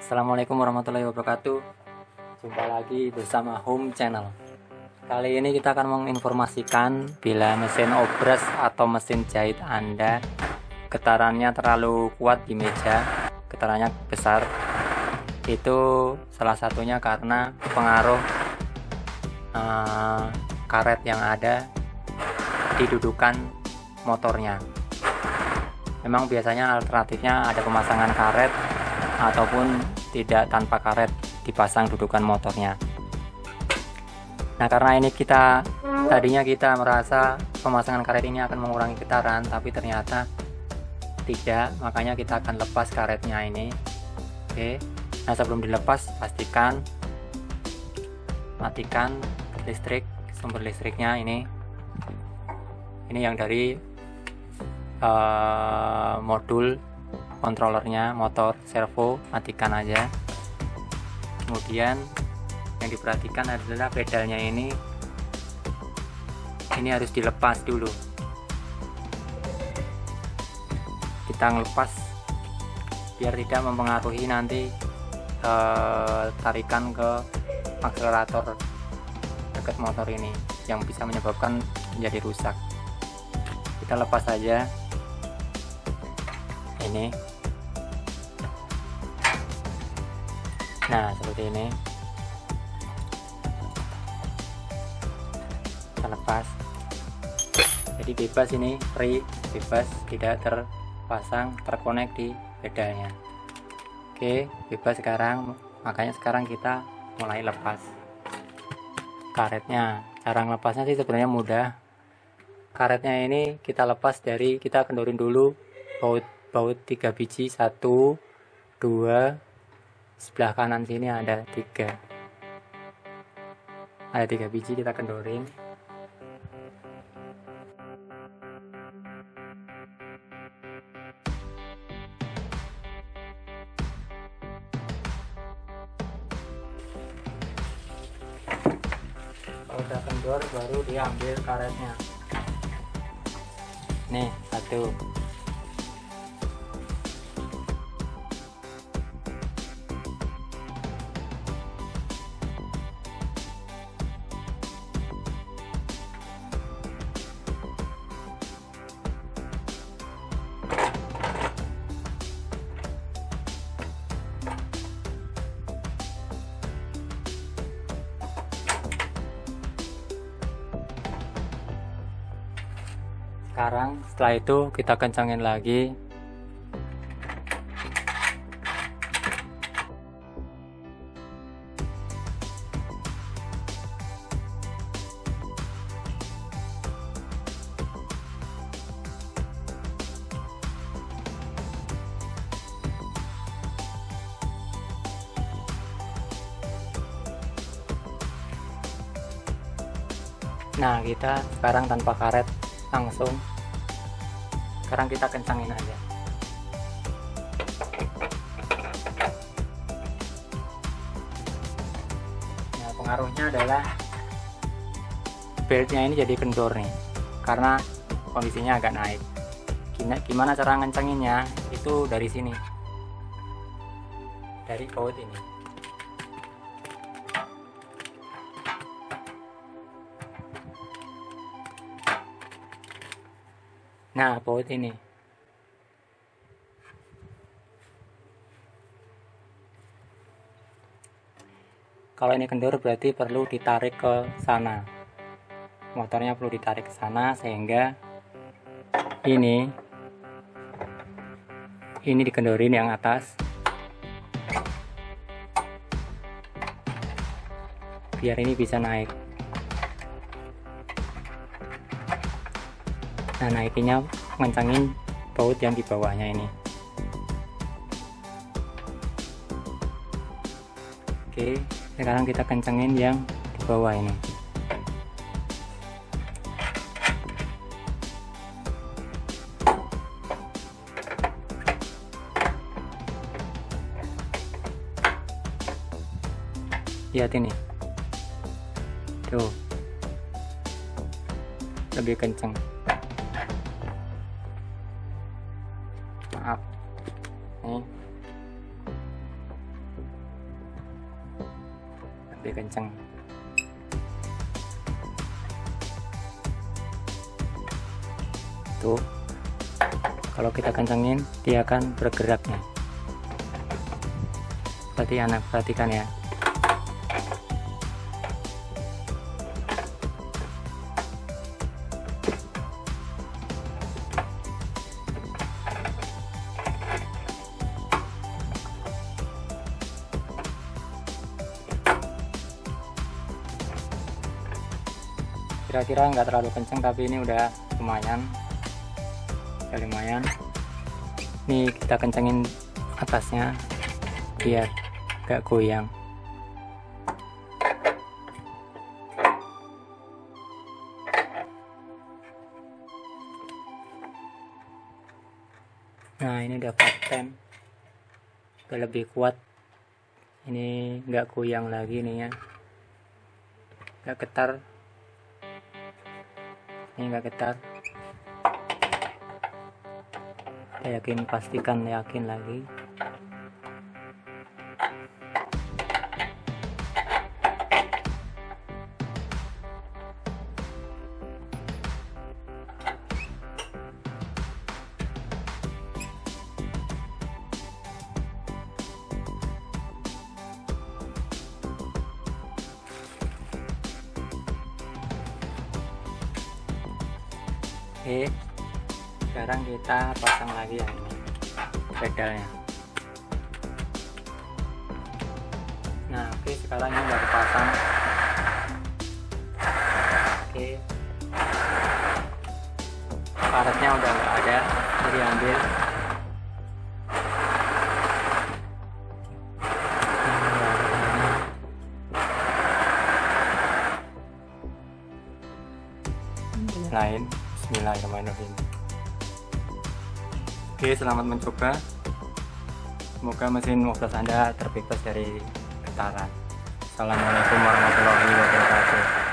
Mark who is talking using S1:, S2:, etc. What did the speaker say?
S1: Assalamualaikum warahmatullahi wabarakatuh. Jumpa lagi bersama Home Channel. Kali ini kita akan menginformasikan bila mesin obras atau mesin jahit Anda getarannya terlalu kuat di meja, getarannya besar, itu salah satunya karena pengaruh karet yang ada di dudukan motornya. Memang biasanya alternatifnya ada pemasangan karet ataupun tidak tanpa karet dipasang dudukan motornya. Nah, karena ini tadinya kita merasa pemasangan karet ini akan mengurangi getaran, tapi ternyata tidak, makanya kita akan lepas karetnya ini. Oke. Nah, sebelum dilepas pastikan matikan sumber listriknya ini yang dari modul kontrolernya motor servo, matikan aja. Kemudian yang diperhatikan adalah pedalnya ini harus dilepas dulu. Kita ngelepas biar tidak mempengaruhi nanti tarikan ke akselerator dekat motor ini yang bisa menyebabkan menjadi rusak. Kita lepas saja ini. Nah, seperti ini. Kita lepas. Jadi bebas ini, free, bebas, tidak terkonek di pedalnya. Oke, bebas sekarang. Makanya sekarang kita mulai lepas karetnya. Cara ngelepasnya sih sebenarnya mudah. Karetnya ini kita lepas kita kendorin dulu baut 3 biji, 1 2, sebelah kanan sini ada 3 biji, kita kendorin. Kalau udah kendor baru diambil karetnya. Nih, 1. Sekarang setelah itu kita kencangin lagi. Nah, kita sekarang tanpa karet langsung. Sekarang kita kencangin aja. Nah, pengaruhnya adalah beltnya ini jadi kendor nih, karena kondisinya agak naik. Gimana cara ngencenginnya? Itu dari sini, dari baut ini. Nah, baut ini. Kalau ini kendor berarti perlu ditarik ke sana. Motornya perlu ditarik ke sana sehingga ini dikendorin yang atas. Biar ini bisa naik. Nah, naikinnya ngencangin baut yang di bawahnya ini. Oke, sekarang kita kencangin yang di bawah ini. Lihat ini. Tuh. Lebih kencang. Maaf, nih lebih kenceng. Tuh, kalau kita kencengin dia akan bergerak nih. Berarti anak perhatikan ya. Kira-kira nggak terlalu kenceng, tapi ini udah lumayan. Nih kita kencengin atasnya biar gak goyang. Nah ini udah paten, udah lebih kuat. Ini nggak goyang lagi nih ya, nggak getar. Ini nggak getar. Kita pastikan yakin lagi. Oke, sekarang kita pasang lagi ya ini pedalnya. Nah oke, sekarang ini udah dipasang. Oke, karetnya udah nggak ada, jadi ambil. Lain. Bismillahirrahmanirrahim. Oke, selamat mencoba. Semoga mesin mobil Anda terbebas dari getaran. Assalamualaikum warahmatullahi wabarakatuh.